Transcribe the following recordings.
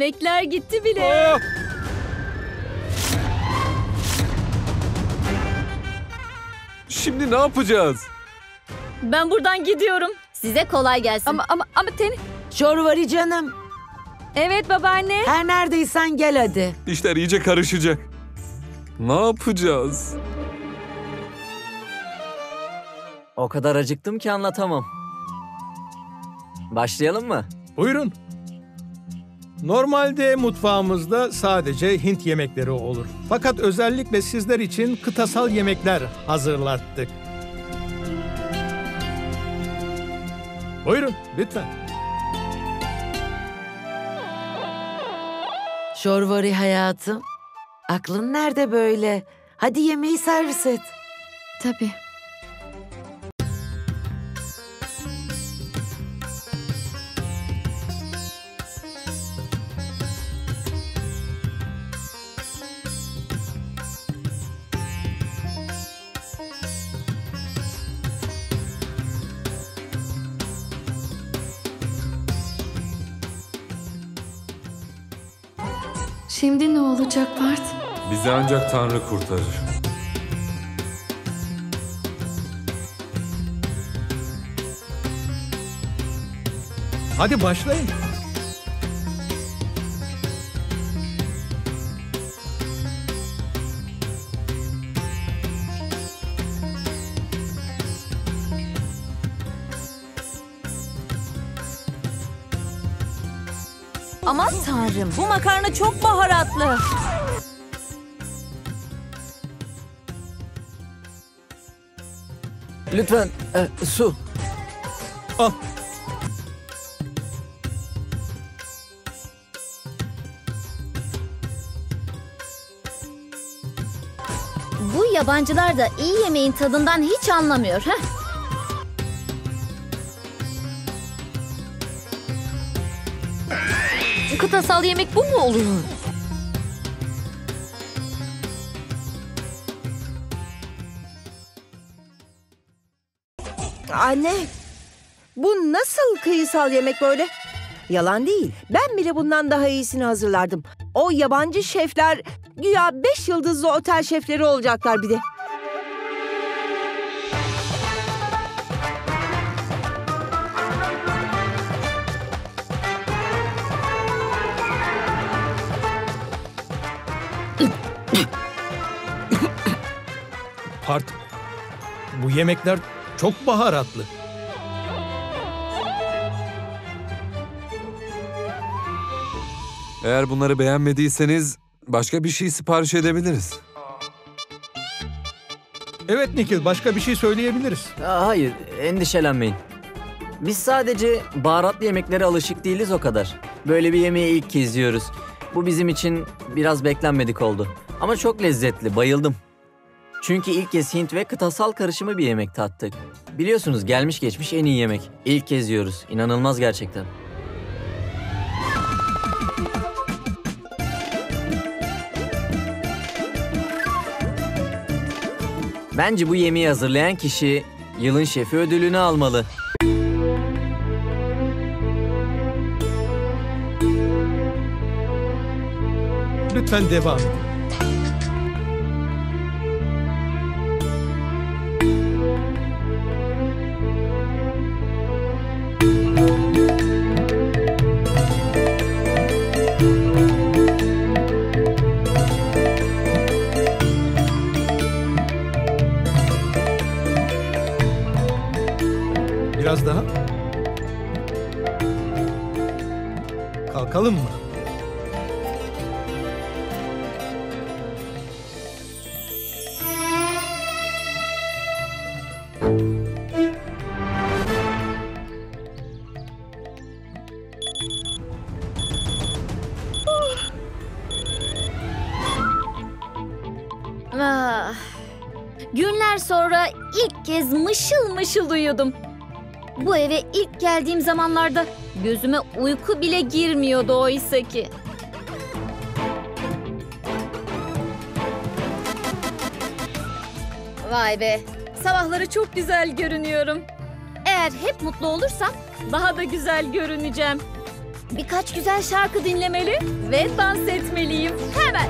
Yemekler gitti bile. Oh! Şimdi ne yapacağız? Ben buradan gidiyorum. Size kolay gelsin. Ama Teni... Şorvari canım. Evet babaanne. Her neredeysen gel hadi. İşler iyice karışacak. Ne yapacağız? O kadar acıktım ki anlatamam. Başlayalım mı? Buyurun. Normalde mutfağımızda sadece Hint yemekleri olur. Fakat özellikle sizler için kıtasal yemekler hazırlattık. Buyurun, lütfen. Şorvari hayatım. Aklın nerede böyle? Hadi yemeği servis et. Tabii. Şimdi ne olacak Part? Bizi ancak Tanrı kurtarır. Hadi başlayın. Aman tanrım, bu makarna çok baharatlı. Lütfen su. Al. Bu yabancılar da iyi yemeğin tadından hiç anlamıyor. Heh. Kıtasal yemek bu mu oluyor? Anne, bu nasıl kıyısal yemek böyle? Yalan değil. Ben bile bundan daha iyisini hazırlardım. O yabancı şefler güya 5 yıldızlı otel şefleri olacaklar bir de. Part. Bu yemekler çok baharatlı. Eğer bunları beğenmediyseniz başka bir şey sipariş edebiliriz. Evet Nikil, başka bir şey söyleyebiliriz. Hayır, endişelenmeyin. Biz sadece baharatlı yemeklere alışık değiliz o kadar. Böyle bir yemeği ilk kez yiyoruz. Bu bizim için biraz beklenmedik oldu. Ama çok lezzetli, bayıldım. Çünkü ilk kez Hint ve kıtasal karışımı bir yemek tattık. Biliyorsunuz gelmiş geçmiş en iyi yemek. İlk kez yiyoruz. İnanılmaz gerçekten. Bence bu yemeği hazırlayan kişi yılın şefi ödülünü almalı. Lütfen devam edin. Biraz daha. Kalkalım mı? Ah. Günler sonra ilk kez mışıl mışıl uyudum. Bu eve ilk geldiğim zamanlarda gözüme uyku bile girmiyordu oysa ki. Vay be, sabahları çok güzel görünüyorum. Eğer hep mutlu olursam daha da güzel görüneceğim. birkaç güzel şarkı dinlemeli ve dans etmeliyim. Hemen.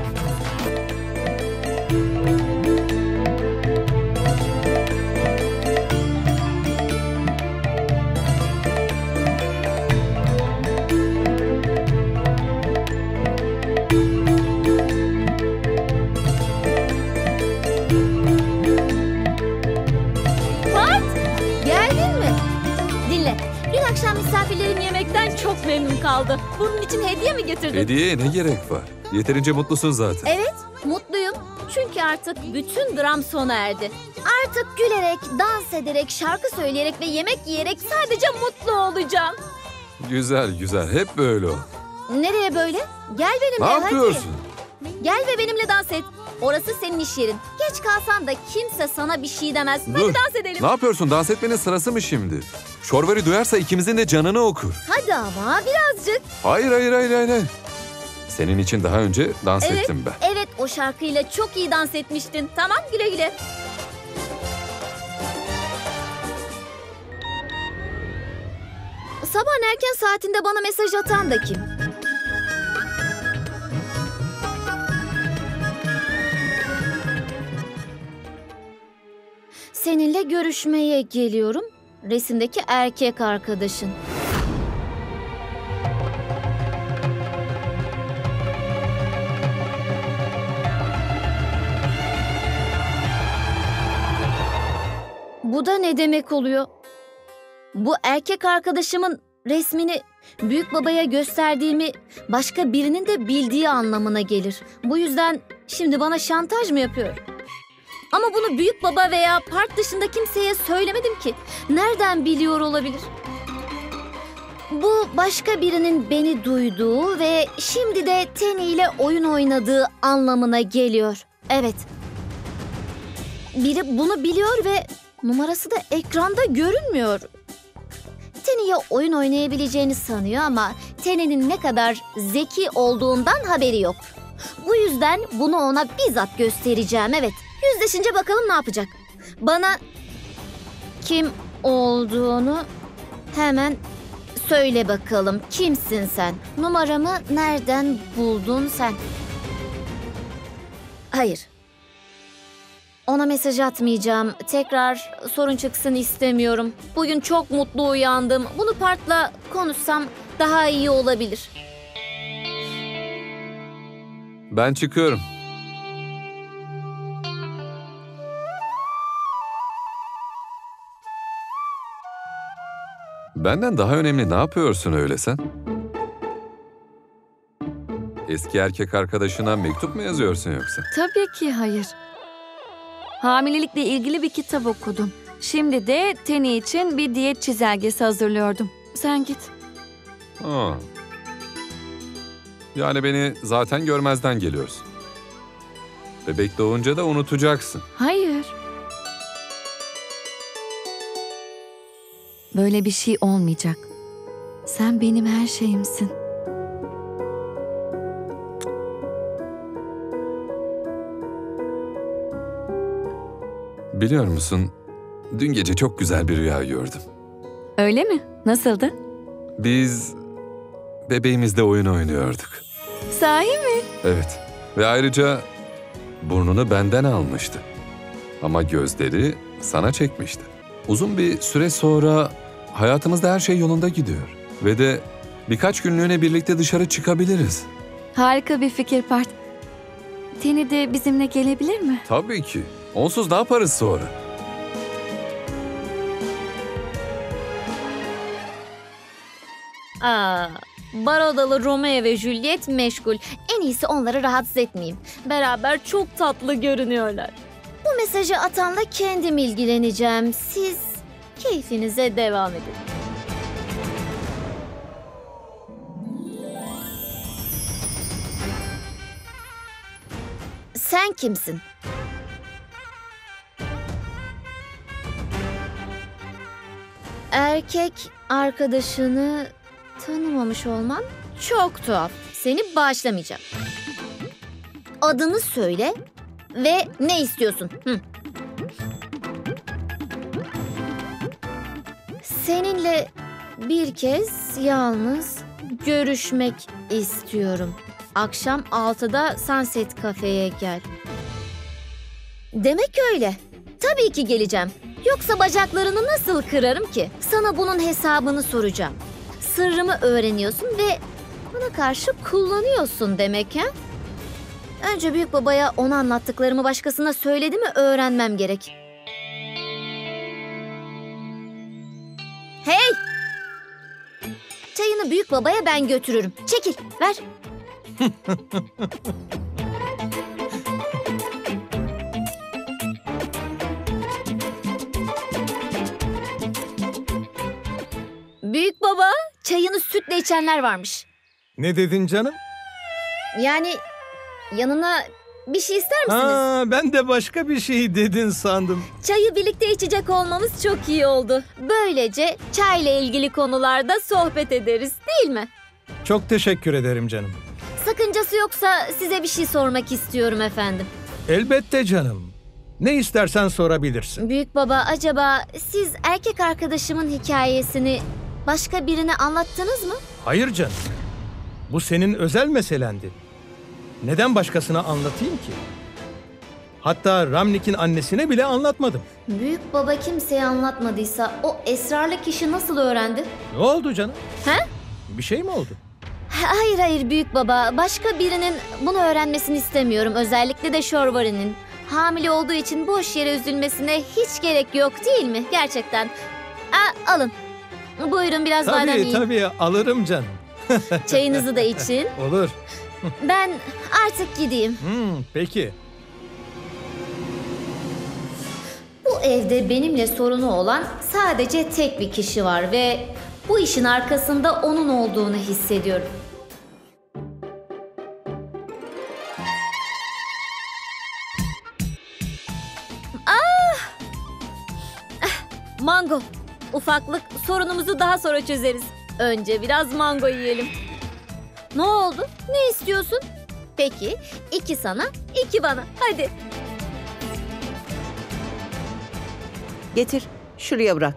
Akşam misafirlerim yemekten çok memnun kaldı. Bunun için hediye mi getirdin? Hediyeye ne gerek var? Yeterince mutlusun zaten. Evet, mutluyum. Çünkü artık bütün dram sona erdi. Artık gülerek, dans ederek, şarkı söyleyerek ve yemek yiyerek sadece mutlu olacağım. Güzel güzel, hep böyle ol. Nereye böyle? Gel benimle Ne hadi. yapıyorsun? Gel ve benimle dans et. Orası senin iş yerin. Geç kalsan da kimse sana bir şey demez. Dur. Hadi dans edelim. Ne yapıyorsun? Dans etmenin sırası mı şimdi? Şorvari duyarsa ikimizin de canını okur. Hadi ama birazcık. Hayır. Senin için daha önce dans ettim ben. Evet, o şarkıyla çok iyi dans etmiştin. Tamam, güle güle. Sabahın erken saatinde bana mesaj atan da kim? Seninle görüşmeye geliyorum. Resimdeki erkek arkadaşın. Bu da ne demek oluyor? Bu erkek arkadaşımın resmini büyük babaya gösterdiğimi başka birinin de bildiği anlamına gelir. Bu yüzden şimdi bana şantaj mı yapıyor? Ama bunu büyük baba veya park dışında kimseye söylemedim ki. Nereden biliyor olabilir? Bu başka birinin beni duyduğu ve şimdi de Tenny ile oyun oynadığı anlamına geliyor. Evet. Biri bunu biliyor ve numarası da ekranda görünmüyor. Tenny'ye oyun oynayabileceğini sanıyor ama Tenny'nin ne kadar zeki olduğundan haberi yok. Bu yüzden bunu ona bizzat göstereceğim, evet. Yüzleşince bakalım ne yapacak. Bana kim olduğunu hemen söyle bakalım. Kimsin sen? Numaramı nereden buldun sen? Hayır. Ona mesaj atmayacağım. Tekrar sorun çıksın istemiyorum. Bugün çok mutlu uyandım. Bunu Part'la konuşsam daha iyi olabilir. Ben çıkıyorum. Benden daha önemli ne yapıyorsun öyle sen? Eski erkek arkadaşına mektup mu yazıyorsun yoksa? Tabii ki hayır. Hamilelikle ilgili bir kitap okudum. Şimdi de Tenny için bir diyet çizelgesi hazırlıyordum. Sen git. Aa. Yani beni zaten görmezden geliyorsun. Bebek doğunca da unutacaksın. Hayır. Böyle bir şey olmayacak. Sen benim her şeyimsin. Biliyor musun, dün gece çok güzel bir rüya gördüm. Öyle mi? Nasıldı? Biz bebeğimizle oyun oynuyorduk. Sahi mi? Evet ve ayrıca burnunu benden almıştı. Ama gözleri sana çekmişti. Uzun bir süre sonra hayatımızda her şey yolunda gidiyor. Ve de birkaç günlüğüne birlikte dışarı çıkabiliriz. Harika bir fikir Part. Tenny de bizimle gelebilir mi? Tabii ki. Onsuz ne yaparız sonra? Barodalı Romeo ve Juliet meşgul. En iyisi onları rahatsız etmeyeyim. Beraber çok tatlı görünüyorlar. Bu mesajı atanla kendim ilgileneceğim. Siz keyfinize devam edin. Sen kimsin? Erkek arkadaşını tanımamış olman çok tuhaf. Seni bağışlamayacağım. Adını söyle ve ne istiyorsun? Seninle bir kez yalnız görüşmek istiyorum. Akşam 6'da Sunset Cafe'ye gel. Demek öyle. Tabii ki geleceğim. Yoksa bacaklarını nasıl kırarım ki? Sana bunun hesabını soracağım. Sırrımı öğreniyorsun ve bana karşı kullanıyorsun demek ha? Önce büyük babaya ona anlattıklarımı başkasına söyledi mi öğrenmem gerek. Hey! Çayını büyük babaya ben götürürüm. Çekil, ver. Büyük baba, çayını sütle içenler varmış. Ne dedin canım? Yani yanına bir şey ister misiniz? Ben de başka bir şey dedin sandım. Çayı birlikte içecek olmamız çok iyi oldu. Böylece çayla ilgili konularda sohbet ederiz, değil mi? Çok teşekkür ederim canım. Sakıncası yoksa size bir şey sormak istiyorum efendim. Elbette canım. Ne istersen sorabilirsin. Büyük baba, acaba siz erkek arkadaşımın hikayesini başka birine anlattınız mı? Hayır canım. Bu senin özel meselendi. Neden başkasına anlatayım ki? Hatta Ramnik'in annesine bile anlatmadım. Büyük baba kimseye anlatmadıysa o esrarlı kişi nasıl öğrendi? Ne oldu canım? He? Bir şey mi oldu? Hayır büyük baba. Başka birinin bunu öğrenmesini istemiyorum. Özellikle de Şorvari'nin. Hamile olduğu için boş yere üzülmesine hiç gerek yok, değil mi? Gerçekten. Alın. Buyurun, biraz badem yiyin. Tabii alırım canım. Çayınızı da için. Olur. Ben artık gideyim. Peki. Bu evde benimle sorunu olan sadece tek bir kişi var ve bu işin arkasında onun olduğunu hissediyorum. Mango. Ufaklık, sorunumuzu daha sonra çözeriz. Önce biraz mango yiyelim. Ne oldu? Ne istiyorsun? Peki, 2 sana, 2 bana. Hadi. Getir, şuraya bırak.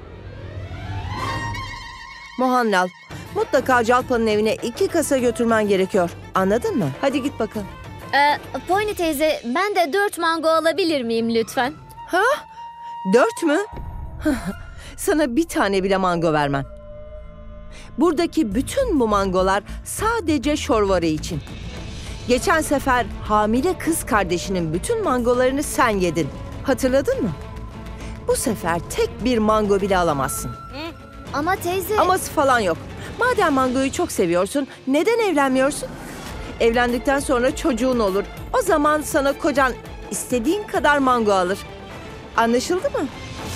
Mohanlal, mutlaka Jalpa'nın evine 2 kasa götürmen gerekiyor. Anladın mı? Hadi git bakalım. Pony teyze, ben de 4 mango alabilir miyim lütfen? 4 mü? Sana bir tane bile mango vermem. Buradaki bütün bu mangolar sadece Şorvari için. Geçen sefer hamile kız kardeşinin bütün mangolarını sen yedin. Hatırladın mı? Bu sefer tek bir mango bile alamazsın. Ama teyze... Aması falan yok. Madem mangoyu çok seviyorsun, neden evlenmiyorsun? Evlendikten sonra çocuğun olur. O zaman sana kocan istediğin kadar mango alır. Anlaşıldı mı?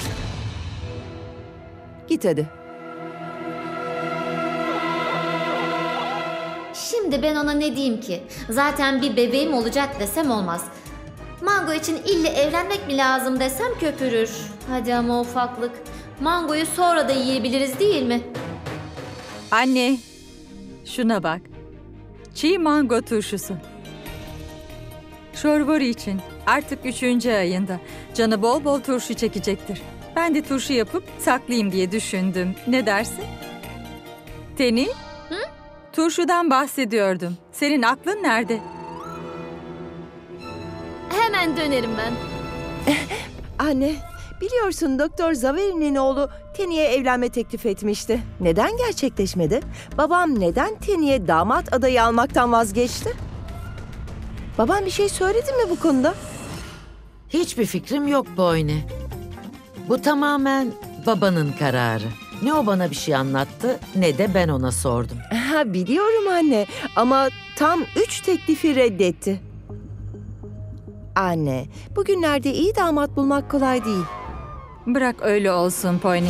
Git hadi. Şimdi ben ona ne diyeyim ki? Zaten bir bebeğim olacak desem olmaz. Mango için ille evlenmek mi lazım desem köpürür. Hadi ama ufaklık. Mangoyu sonra da yiyebiliriz, değil mi? Anne, şuna bak. Çiğ mango turşusu. Şorvari için artık 3. ayında. Canı bol bol turşu çekecektir. Ben de turşu yapıp saklayayım diye düşündüm. Ne dersin? Teni? Turşudan bahsediyordum. Senin aklın nerede? Hemen dönerim ben. Anne, biliyorsun Doktor Zaveri'nin oğlu Teni'ye evlenme teklif etmişti. Neden gerçekleşmedi? Babam neden Teni'ye damat adayı almaktan vazgeçti? Babam bir şey söyledi mi bu konuda? Hiçbir fikrim yok Pony. Bu tamamen babanın kararı. Ne o bana bir şey anlattı ne de ben ona sordum. Biliyorum anne ama tam 3 teklifi reddetti. Anne, bugünlerde iyi damat bulmak kolay değil. Bırak öyle olsun Pony.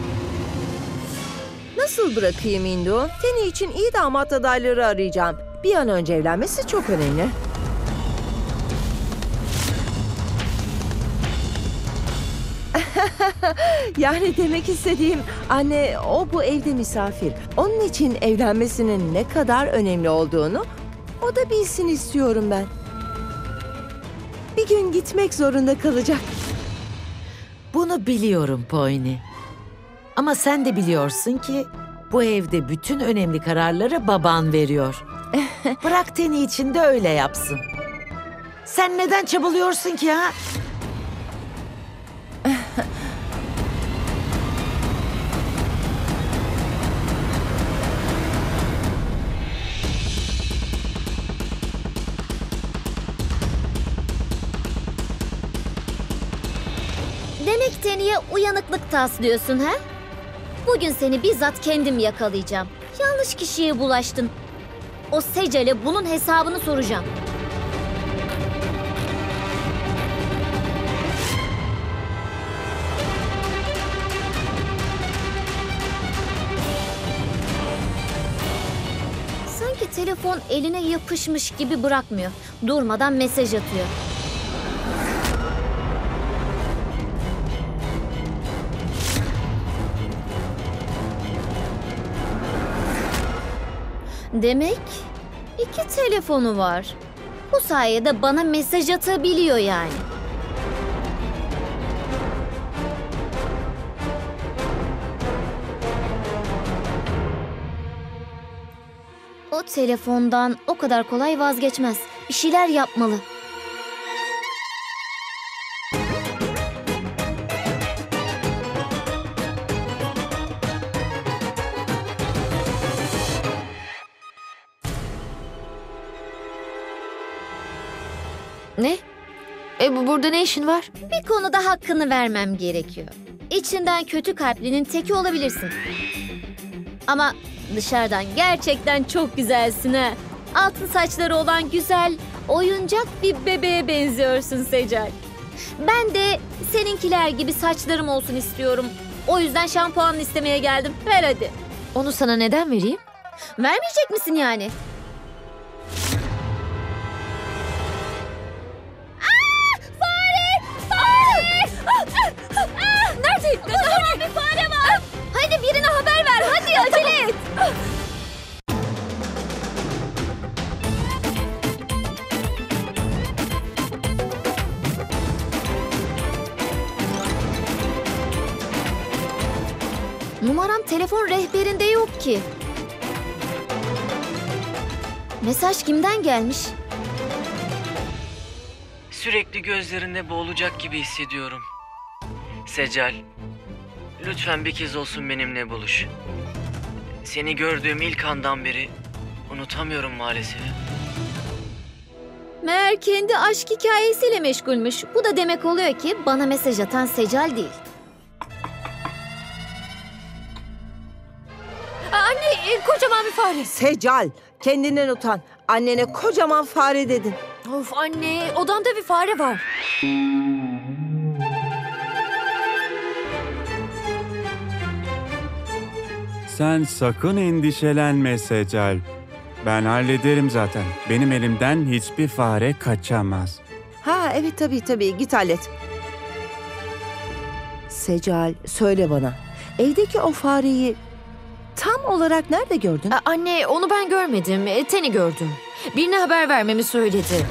Nasıl bırakayım Indu? Teni için iyi damat adayları arayacağım. Bir an önce evlenmesi çok önemli. Yani demek istediğim anne, o bu evde misafir. Onun için evlenmesinin ne kadar önemli olduğunu o da bilsin istiyorum ben. Bir gün gitmek zorunda kalacak. Bunu biliyorum Pony. Ama sen de biliyorsun ki Bu evde bütün önemli kararları baban veriyor. Bırak Teni için de öyle yapsın. Sen neden çabalıyorsun ki ha? Demek Teni'ye uyanıklık taslıyorsun ha? Bugün seni bizzat kendim yakalayacağım. Yanlış kişiye bulaştın. O Secal'e bunun hesabını soracağım. Sanki telefon eline yapışmış gibi bırakmıyor. Durmadan mesaj atıyor. Demek 2 telefonu var. Bu sayede bana mesaj atabiliyor yani. O telefondan o kadar kolay vazgeçmez. Bir şeyler yapmalı. Ne? Burada ne işin var? Bir konuda hakkını vermem gerekiyor. İçinden kötü kalplinin teki olabilirsin. Ama dışarıdan gerçekten çok güzelsin ha. Altın saçları olan güzel, oyuncak bir bebeğe benziyorsun Secal. Ben de seninkiler gibi saçlarım olsun istiyorum. O yüzden şampuanını istemeye geldim. Ver hadi. Onu sana neden vereyim? Vermeyecek misin yani? Nerede? Kocaman bir fare var. Hadi birine haber ver. Hadi acele et. Numaram telefon rehberinde yok ki. Mesaj kimden gelmiş? Sürekli gözlerinde boğulacak gibi hissediyorum. Secal, lütfen bir kez olsun benimle buluş. Seni gördüğüm ilk andan beri unutamıyorum maalesef. Meğer kendi aşk hikayesiyle meşgulmüş. Bu da demek oluyor ki bana mesaj atan Secal değil. Anne, kocaman bir fare. Secal, kendinden utan. Annene kocaman fare dedin. Of anne, odamda bir fare var. Sen sakın endişelenme Secal. Ben hallederim zaten. Benim elimden hiçbir fare kaçamaz. Ha evet tabii git hallet. Secal söyle bana. Evdeki o fareyi tam olarak nerede gördün? Anne, onu ben görmedim. Teni gördüm. Birine haber vermemi söyledi.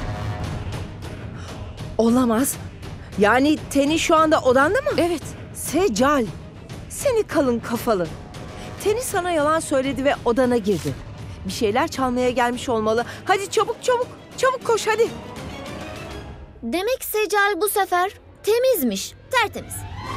Olamaz. Yani Teni şu anda odanda mı? Evet. Secal, seni kalın kafalı. Teni sana yalan söyledi ve odana girdi. Bir şeyler çalmaya gelmiş olmalı. Hadi çabuk koş hadi. Demek Secal bu sefer temizmiş, tertemiz.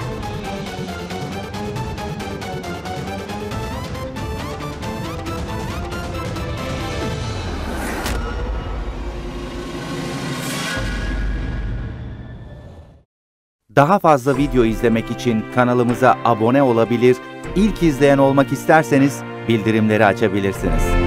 Daha fazla video izlemek için kanalımıza abone olabilir, ilk izleyen olmak isterseniz bildirimleri açabilirsiniz.